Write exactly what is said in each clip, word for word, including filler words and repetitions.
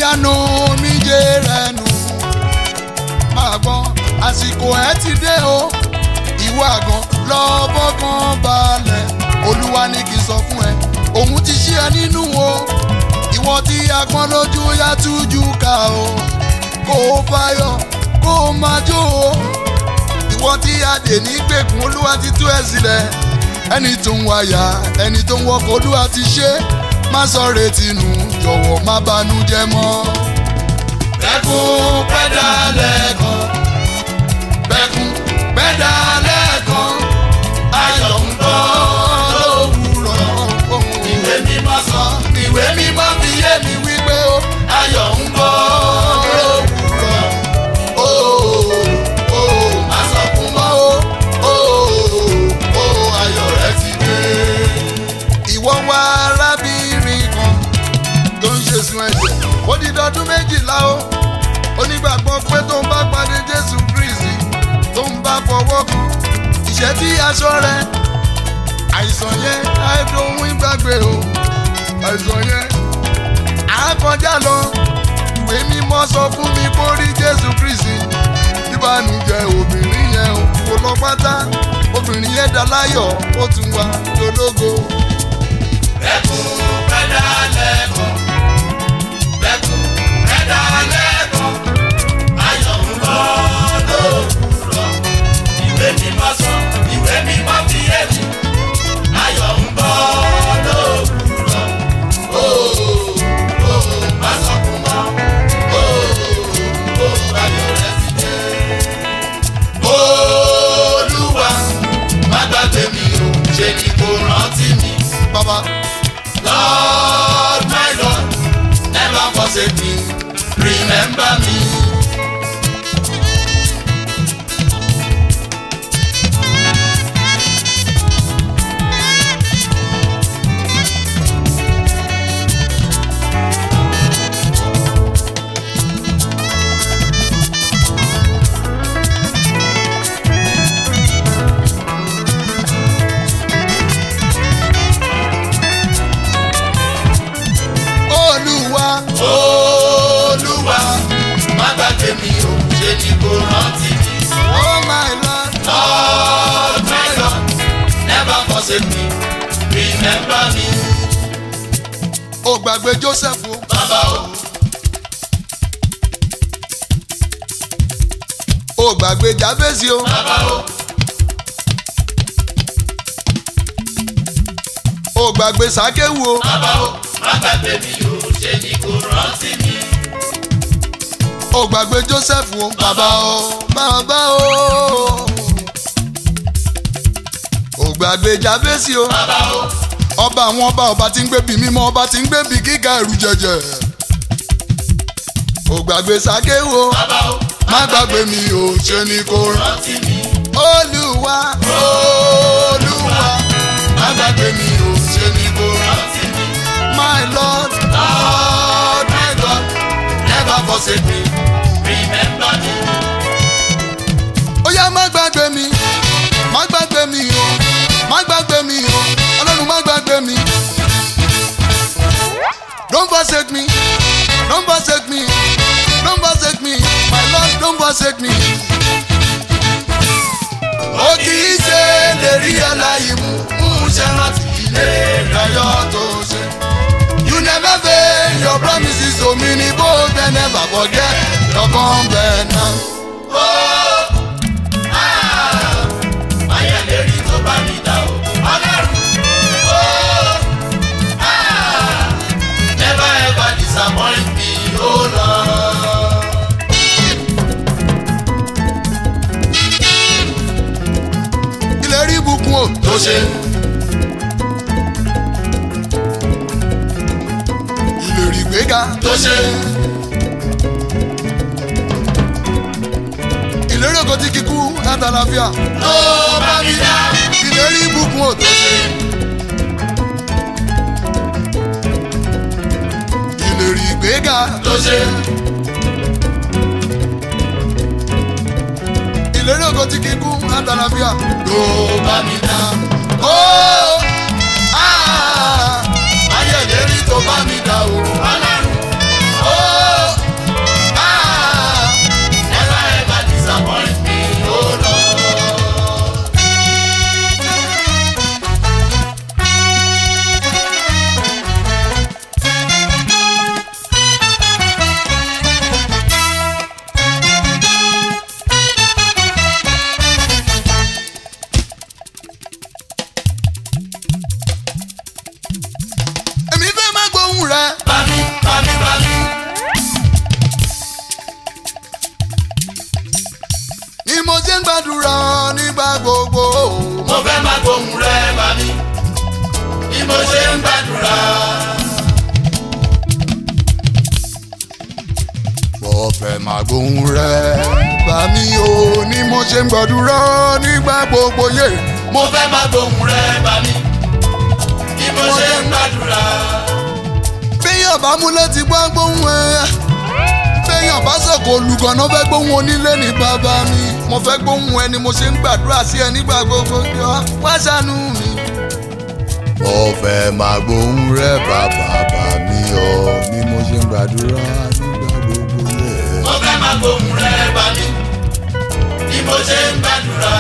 yanu mi jẹ́ rẹ̀ nù. Máa gbọ́ àsìkò ẹ̀ ti dé o. Ìwọ àgàn lọ́bọ̀ kan balẹ̀. Olúwa ní kí n sọ fún ẹ. Òun ti ṣí ẹ nínú o. Ìwọ tí agbọ́n lójú yá tújú ká o. Kó o fáyọ̀ kó o máa jó o. Ìwọ tí adè ní gbèkùn Olúwa ti tú ẹ sílẹ̀. Ẹni tó ń wáyà ẹni tó ń wọkọ̀ Olúwa ti ṣe. Má sọ retí nù jọ̀wọ́ má banújẹ́ mọ́. Bẹ́kún pẹ́dà lẹ́ẹ̀kan. Bẹ́kún pẹ́dà lẹ́ẹ̀kan. Ayọ̀ ń bọ̀ lówùrọ̀. Ìwé mímọ́ sọ ìwé mímọ́ fi yé mi wípé o. Ayọ̀ ń bọ̀ lówùrọ̀. Ó ó má sọkún mọ́ o. Ó ó ayọ̀ rẹ ti dé. Ìwọ wá arábìnrin kan tó ń ṣe sun ẹ̀jẹ̀. Ó di dọdún méjìlá o. Onígbàgbọ́ pé tó ń bá pàdé Jésù Kristi tó ń bá fọwọ́ kan ìṣẹ́ tí aṣọ rẹ̀. Àìsàn yẹn àìdóhun ìgbàgbé o. Àìsàn yẹn àkọjá lọ. Ìwé mímọ́ sọ fún mi kó rí Jésù Kristi. Ìbànújẹ́ obìnrin yẹn o kò lọ pátá. Obìnrin yẹn dá láyọ̀ ó tún wá lólógo. Bẹ́kún pẹ́dà lẹ́ẹ̀kan. Bẹ́kún pẹ́dà lẹ́ẹ̀kan. Ayọ̀ ń bọ̀ lówùrọ̀. Ìwé mímọ́ sọ ìwé mímọ́ fi yé mi. Ayọ̀ ń bọ̀ lówùrọ̀. Ó ó má sọkún mọ́. Ó ó ayọ̀ rẹ ti dé. Olúwa má gbàgbé mi o, ṣe ni kò rántí mi. Bàbá. Lord, my Lord, never forsake me, remember me. Olúwa má gbàgbé mi o, ṣe ni kò rántí mi. Oh my Lord, Lord my Lord, never forsake me, remember me. Ó gbàgbé Joseph o. Bàbá o. Ó gbàgbé Jabesi o. Bàbá o. Ó gbàgbé Sákéwu o. Bàbá o. Má gbàgbé mi o, ṣe ni kò rántí mi. Ó gbàgbé Joseph o. Bàbá o. Bàbá o. Ó gbàgbé Jabesi o. Bàbá o. Ọba àwọn ọba ọba tí ń gbé bí mímọ́ ọba tí ń gbé bí gíga ẹ̀rù jẹjẹ. Ó gbàgbé Sákéwu o. Bàbá o. Má gbàgbé mi o, ṣe ni kò rántí mi. Olúwa Olúwa má gbàgbé mi o, ṣe ni kò rántí mi. My Lord, Lord, my God, never forsake me, remember me. Ó yá má gbàgbé mi, má gbàgbé mi o, má gbàgbé mi o, Ọlọ́run má gbàgbé mi. Don't forsake me, don't forsake me, don't forsake me, my Lord, don't forsake me. Ó kì í ṣe lè rí aláyé mú, mú ṣe rántí ilé ìdáyọ̀ tó ṣe. You never fail your promises to me, ni both and never forget your covenant. Oh, ah, ayé lè rí tó bá mi dá o, Ọlọ́run. Oh, ah, never ever disappoint me, oh Lord. Ìlérí ìbùkún o tó ṣe. Ìgbéga tó ṣe. Ìlérí ògo tí kíkú látàlàfíà ló bá mi dá. Ìlérí ìbùkún ò tó ṣe. Ìlérí ìgbéga tó ṣe. Ìlérí ògo tí kíkú látàlàfíà ló bá mi dá. Ó ayé ìlérí tó bá mi dá o. Ọlọ́run. ni mo ṣe ń gbàdúrà nígbà gbogbo. mo fẹ́ máa gbóhùn rẹ bá mi ni mo ṣe ń gbàdúrà. mo fẹ́ máa gbóhùn rẹ bá mi o ni mo ṣe ń gbàdúrà nígbà gbogbo yé. mo fẹ́ máa gbóhùn rẹ bá mi ni mo ṣe ń gbàdúrà. béèyàn bá múlẹ̀ ti gbọ́ gbóhùn ẹ̀ béèyàn bá sọ̀kò olùgànná fẹ́ gbóhùn onílé ní bàbá mi. mo fẹ́ gbóhùn ẹ ni mo ṣe ń gbàdúrà sí ẹ nígbà gbogbo yọ wá ṣàánú mi. mo fẹ́ máa gbóhùn rẹ bàbá bá mi o ni mo ṣe ń gbàdúrà nígbà gbogbo yẹ. mo fẹ́ máa gbóhùn rẹ bá mi ni mo ṣe ń gbàdúrà.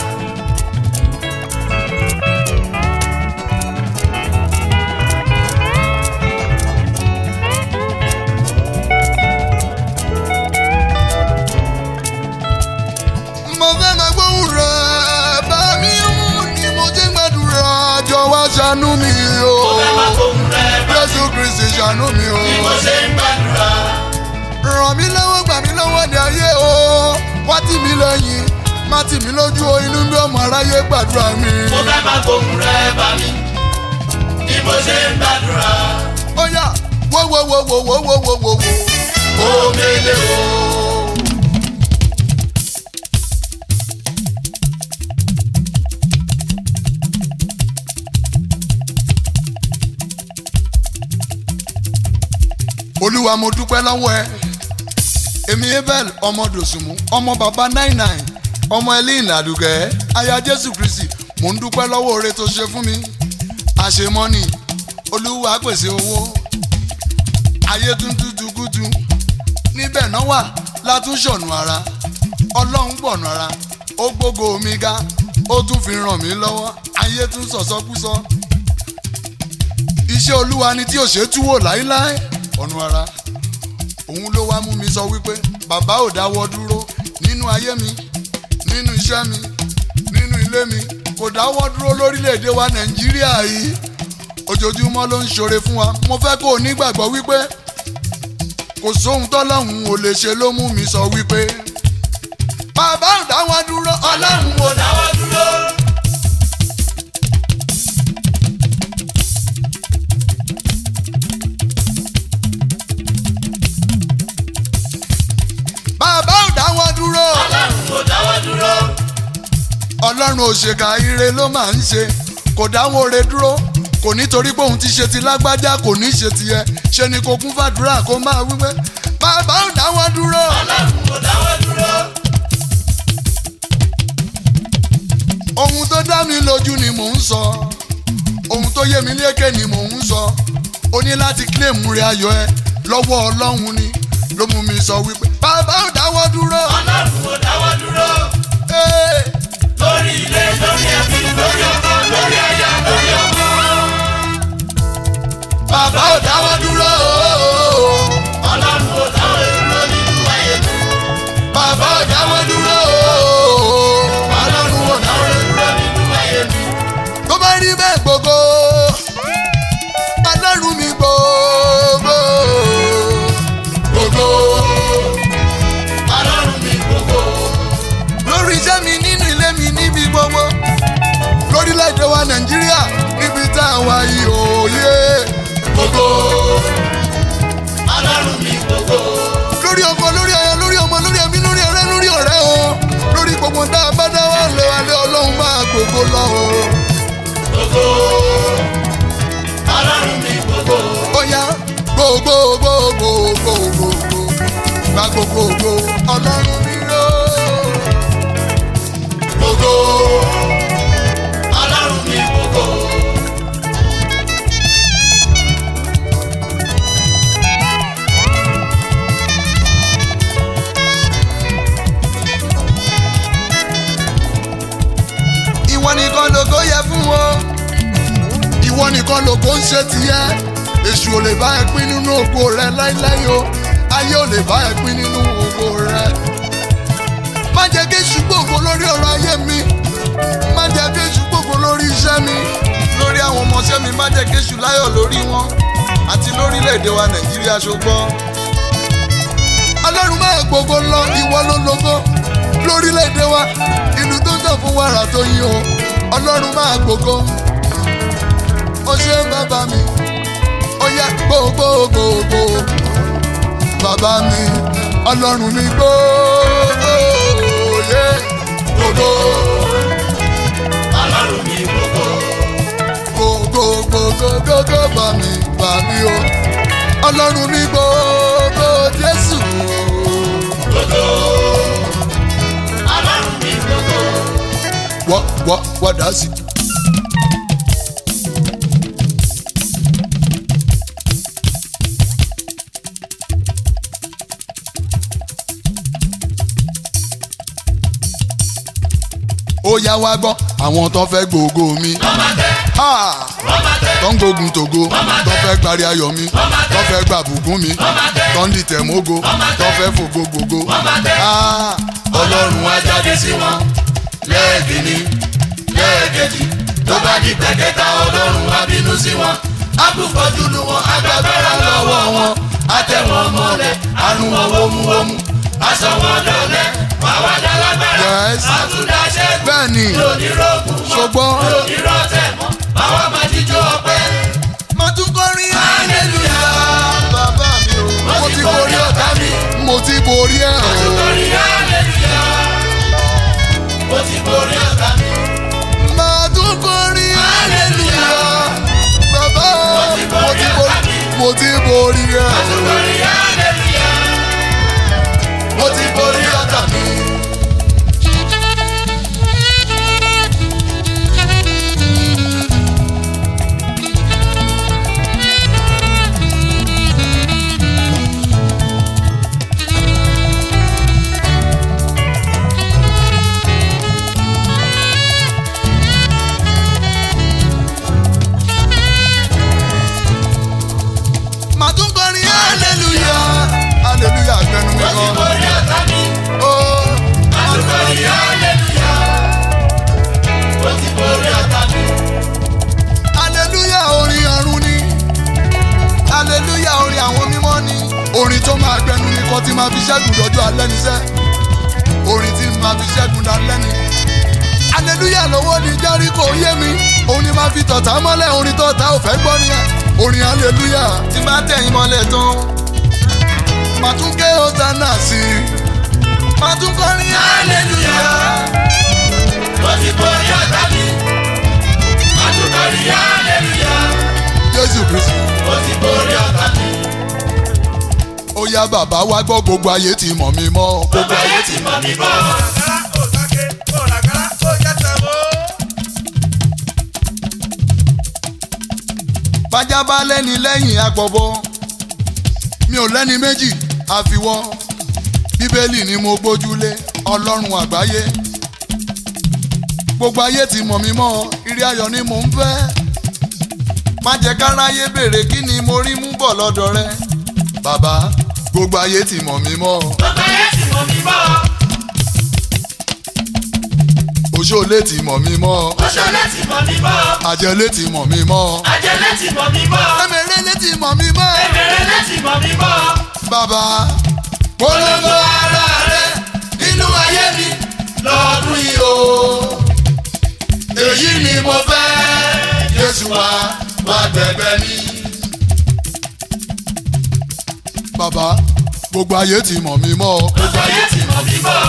ṣàánú mi o. mo fẹ́ máa gbóhùn rẹ bá mi. Jésù Kristi ṣàánú mi o. ni mo ṣe ń gbàdúrà. ràn mí lọ́wọ́ gbà mí lọ́wọ́ ní ayé o. wá tì mí lẹ́yìn má tì mí lójú o inú bí ọmọ aráyé gbàdúrà mi. mo fẹ́ máa gbóhùn rẹ bá mi ni mo ṣe ń gbàdúrà. ó yá wo wo wo wo wo wo wo wo wo. omele o. olúwa mo dúpẹ́ lọ́wọ́ ẹ èmi abel ọmọ dòsùnmù ọmọ bàbá nine nine ọmọ elin àdùgẹ́ aya jésù kristi mo ń dúpẹ́ lọ́wọ́ oore tó ṣe fún mi àṣemọ́nì olúwa pèsè owó ayé tún tútù kútu níbẹ̀ náà wà látún ṣọ̀nù ara ọlọ́run gbọ̀nù ara ó gbógo mi ga ó tún fi ràn mí lọ́wọ́ ayé tún sọ̀sọ́kúsọ iṣẹ́ olúwa ni tí ò ṣe túwò láíláí ọ̀nù ara òun ló wá mú mi sọ wípé bàbá ò dáwọ́ dúró nínú ayé mi nínú iṣẹ́ mi nínú ilé mi kò dáwọ́ dúró lórílẹ̀‐èdè wa nàìjíríà yìí ojoojúmọ́ ló ń ṣoore fún wa mo fẹ́ kó o nígbàgbọ́ wípé kò sóhun tọ́lọ́hun ò lè ṣe ló mú mi sọ wípé bàbá ò dáwọ́ dúró ọlọ́run ò dáwọ́ dúró. bàbá ò dáwọ́ dúró. ọlọ́run ò dáwọ́ dúró. ọlọ́run òṣèkà ire ló máa ń ṣe kò dáwọ́ ore dúró kò nítorí pé òun ti ṣe ti lágbájá kò ní ṣe tiẹ̀ ṣe ni kò kún fàdúrà kó máa wípé bàbá ò dáwọ́ dúró. ọlọ́run ò dáwọ́ dúró. ohun tó dá mi lójú ni mò ń sọ ohun tó yé mi lékè ni mò ń sọ o ní láti kílèmù rẹ ayọ̀ ẹ lọ́wọ́ ọlọ́run ni ló mú mi sọ wípé bàbá ò dáwọ́ dúró. ọlọ́run ò dáwọ́ dúró. lórí ilé lórí ẹbí lórí ọkọ lórí aya lórí ọmọ. bàbá ò dáwọ́ dúró. ọlọ́run ò dáwọ́ dúró nínú ayé mi. bàbá ò dáwọ́ dúró. ọlọ́run ò dáwọ́ dúró nínú ayé mi. tó bá rí bẹ́ẹ̀ gbogbo ọlọ́run mi gbogbo gbogbo ọlọ́run mi gbogbo. lórí iṣẹ́ mi nínú ilé mi níbi gbogbo lórílẹ̀‐èdè wa nàìjíríà níbi tá a wà yìí òye gbogbo ọlọ́run mi gbogbo. lórí ọkọ lórí aya lórí ọmọ lórí ẹbí lórí ọ̀rẹ́ lórí ọ̀rẹ́ o lórí gbogbo tá a bá dáwọ́ lé alẹ́ ọlọ́run máa gbogbo lọ o. gbogbo ọlọ́run mi gbogbo. bóyá gbogbo gbogbo gbogbo gba gbogbo ọlọ́run mi lọ. gbogbo ọlọ́run mi gbogbo. ìwọ nìkan lógo yẹ fún wọn ìwọ nìkan lógo ń ṣe tìyẹ èṣù ò lè bá ẹ pín nínú ògo rẹ láíláí o ayé ò lè bá ẹ pín nínú ògo rẹ. má jẹ́ kí èṣù gbòògò lórí ọ̀rọ̀ ayé mi má jẹ́ kí èṣù gbòògò lórí iṣẹ́ mi lórí àwọn ọmọọṣẹ́ mi má jẹ́ kí èṣù láyọ̀ lórí wọn àti lórílẹ̀‐èdè wa nàìjíríà ṣùgbọ́n ọlọ́run máa gbogbo lọ ìwọ ló lógo lórílẹ̀‐èdè fún wàrà tó yín o ọlọ́run máa gbogbo ó ṣe bàbá mi ó yá gbogbogbò bàbá mi ọlọ́run mi gbogbo yé gbogbo ọlọ́run mi gbogbo gbogbogbogbogbò bà mí bà mí o ọlọ́run mi gbogbo Jésù gbogbo ọlọ́run mi gbogbo. wọ́ wọ́ wọ́ dá sí. ó yá wá gbọ́ àwọn tó fẹ́ gbogbo mi tó ń gbógun tògo tó fẹ́ gbárí ayọ̀ mi tó fẹ́ gba bùkún mi tó ń dìtẹ̀ mógo tó fẹ́ fògo gbogbo ọlọ́run á jáde sí wọn lẹ́ẹ̀kínní lẹ́ẹ̀kejì tó bá di pẹ̀kẹ́ta ọlọ́run á bínú sí wọn á bùkọ́jú lu wọn agbábẹ́rẹ́ lọ́wọ́ wọn á tẹ̀ wọ́n mọ́lẹ̀ àrùn wọn wómúwómú aṣọ wọn dọ̀lẹ́ wàá wá dá lágbára àtúndáṣẹ́ bẹ́ẹ̀ni ṣùgbọ́n onírọ̀tẹ̀ mọ́ báwa máa jíjó ọpẹ́. mo tún kọrin hallelujah bàbá mi o mo ti borí ọ̀tá mi. mo ti borí ẹ̀ mo ti o borí hallelujah mo ti borí ọ̀tá mi. mo tún kọrin hallelujah bàbá mo ti borí ọ̀tá mi. mo ti borí ẹ̀ mo ti borí hallelujah mo ti borí ọ̀tá mi. hallelujah gbẹnu mi mo ti kan borí ọ̀tá mi. ó mo ti borí hallelujah mo ti borí ọ̀tá mi. hallelujah orin ọ̀run ni hallelujah orin àwọn mímọ́ ni orin tó máa gbẹnu mi kan tí máa fi ṣẹ́gun lọ́jọ́ alẹ́ níṣẹ́ orin tí máa fi ṣẹ́gun dalẹ́ ni hallelujah lọ́wọ́ ni Jẹ́ríkò yé mi òun ni máa fi tọ̀tá mọ́lẹ̀ orin tọ̀tá ò fẹ́ gbọ́ nìyẹn orin hallelujah tí bá tẹ̀yìn mọ́lẹ̀ tán màá tún ké hosanna sí i màá tún kọrin hallelujah. mo ti borí ọ̀tá mi. mo ti borí hallelujah Jésù Kristi mo ti borí ọ̀tá mi. ó yá bàbá wa gbọ́ gbogbo ayé ti mọ̀ mí mọ́ gbogbo ayé ti mọ̀ mí mọ́. bájá bá lẹ́ni lẹ́yìn àpọ̀bọ mi ò lẹ́ni méjì àfiwọ́ bíbélì ni mo gbójúlé ọlọ́run àgbáyé gbogbo ayé ti mọ̀ mí mọ́ ire ayọ̀ ni mò ń fẹ́ má jẹ́ káráyé béèrè kí ni mo rí mú bọ̀ lọ́dọ̀ rẹ bàbá gbogbo ayé ti mọ̀ mí mọ́ gbogbo ayé ti mọ̀ mí mọ́. òṣòlé ti mọ̀ mí mọ́ Oṣolé ti mọ̀ mí mọ́. àjẹlé ti mọ̀ mí mọ́ Àjẹlé ti mọ̀ mí mọ́. ẹ̀mẹ̀rẹ̀lé ti mọ̀ mí mọ́ Ẹ̀mẹ̀rẹ̀lé ti mọ̀ mí mọ́. bàbá Polongo ara rẹ nínú ayé mi lọ́dún yìí o. Èyí ni mo fẹ́ Jésù wá wá gbẹ̀gbẹ̀ mi. bàbá gbogbo ayé ti mọ̀ mí mọ́ Gbogbo ayé ti mọ̀ mí mọ́.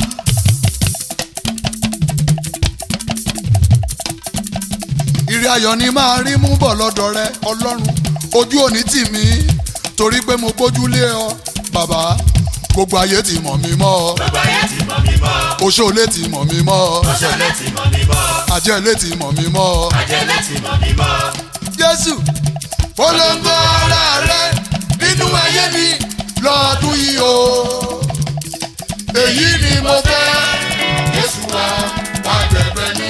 ire ayọ̀ ni máa rí mú bọ̀ lọ́dọ̀ rẹ ọlọ́run ojú òní tì mí torí pé mo gbójúlé ọ bàbá gbogbo ayé ti mọ̀ mí mọ́ Gbogbo ayé ti mọ̀ mí mọ́. òṣòlé ti mọ̀ mí mọ́ Oṣolé ti mọ̀ mí mọ́. àjẹlé ti mọ̀ mí mọ́ Àjẹlé ti mọ̀ mí mọ́. Jésù polongo ara rẹ nínú ayé mi lọ́dún yìí o èyí ni mo fẹ́ Jésù wá wá gbẹ̀gbẹ̀ mi.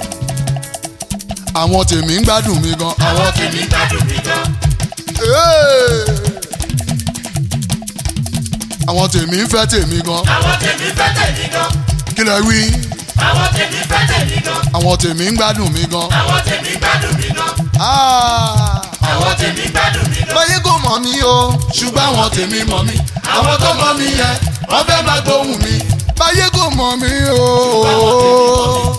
àwọn tèmi ń gbádùn mi gan Àwọn tèmi gbádùn mi gan. Hey! àwọn tèmi ń fẹ́ tèmi gan Àwọn tèmi fẹ́ tèmi gan. kí lẹ wí Àwọn tèmi fẹ́ tèmi gan. àwọn tèmi ń gbádùn mi gan. Àwọn tèmi gbádùn mi gan. Ah! Àwọn tèmi gbádùn mi gan. báyé kò mọ̀ mí o ṣùgbọ́n àwọn tèmi mọ̀ mí Àwọn tó mọ̀ mí yẹn wọ́n fẹ́ máa gbóhùn mi. báyé kò mọ̀ mí o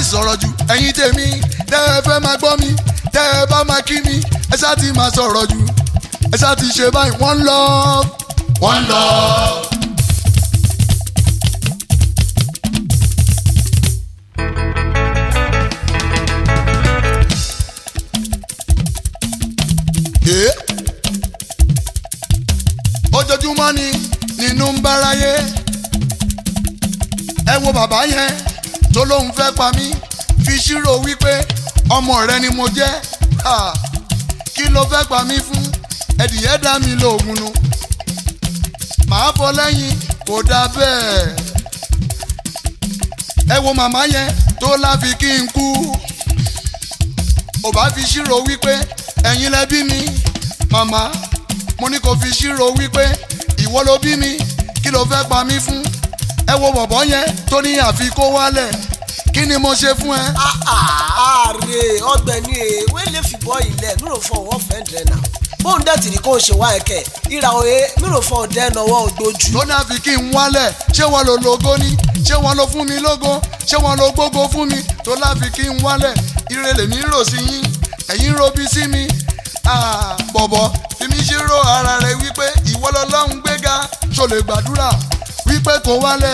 láì sọ̀rọ̀ jù ẹ̀yin tèmi tẹ́ ẹ fẹ́ máa gbọ́ mi tẹ́ ẹ bá máa kí mi ẹ ṣáà ti máa sọ̀rọ̀ jù ẹ ṣáà ti ṣe báyìí wọ́n lọ. wọ́n lọ. ojoojúmọ́ ni nínú ń báráyé ẹ wo bàbá yẹn tó lóun fẹ́ pa mí fi ṣírò wípé ọmọ rẹ ni mo jẹ́ kí ló fẹ́ pa mí fún ẹ̀dìyẹ dá mi lóògùn nu màá fọ lẹ́yìn kò dáa bẹ́ẹ̀ ẹ wo màmá yẹn tó láfi kí n kú ò bá fi ṣírò wípé ẹ̀yin lẹ bí mi màmá mo ní kò fi ṣírò wípé ìwọ ló bí mi kí ló fẹ́ pa mí fún ẹ wo bọ̀bọ̀ yẹn tó ní àfi kó wálẹ̀ kí ni mo ṣe fún ẹ. ààrẹ ọ̀gbẹ́ni èwe lè fi bọ́ ilẹ̀ mi ò fọ ọwọ́ fẹ́ǹdẹ̀ náà bóun dẹ̀ tì ní kó o ṣe wá ẹ̀kẹ́ ìrà òye mi ò fọ ọ̀dẹ́ náwó ògbójú. tó náà fi kí n wálẹ̀ ṣé wọ́n lo lógo ní ṣé wọ́n lo fún mi lógo ṣé wọ́n lo gbógo fún mi tó láfi kí n wálẹ̀ ìrẹ̀lẹ̀ mi rò sí yín ẹ̀yin robi sí mi bọ̀bọ̀ fi mi ṣírò ara rẹ̀ wípé ìwọ lọ́lọ́run gbéga ṣó lè gbàdúrà wípé kò wálẹ̀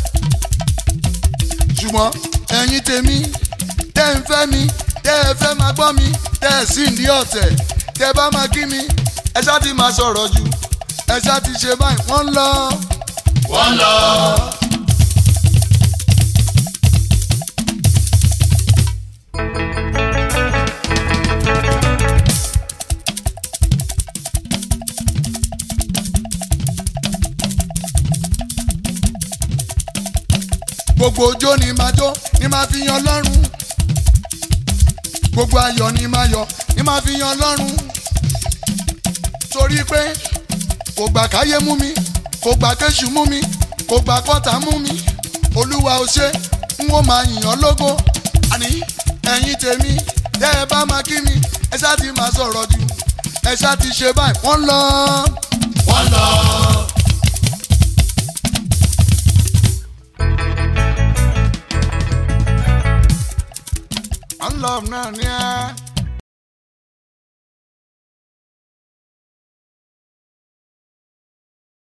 ṣùgbọ́n ẹ̀yin tèmi tẹ́ ń fẹ́ mi tẹ́ ẹ fẹ́ máa gbọ́ mi tẹ́ ẹ sì ń di ọ̀tẹ̀ tẹ́ bá máa kí mi ẹ ṣáà ti máa sọ̀rọ̀ jù ẹ ṣáà ti ṣe báyìí wọ́n lọ. wọ́n lọ. gbogbo ojó ni máa jó ni máa fi yan lọ́rùn gbogbo ayọ̀ ni máa yọ̀ ni máa fi yan lọ́rùn torí pé kò gbà káyé mú mi kò gbà kéṣù mú mi kò gbà kọ́tà mú mi olúwa ò ṣe n ó máa yìnyàn lógo àní ẹ̀yin tèmi tẹ́ ẹ bá máa kí mi ẹ ṣáà ti máa sọ̀rọ̀ jù ẹ ṣáà ti ṣe báyìí wọ́n lọ. wọ́n lọ. love náà ní ẹ.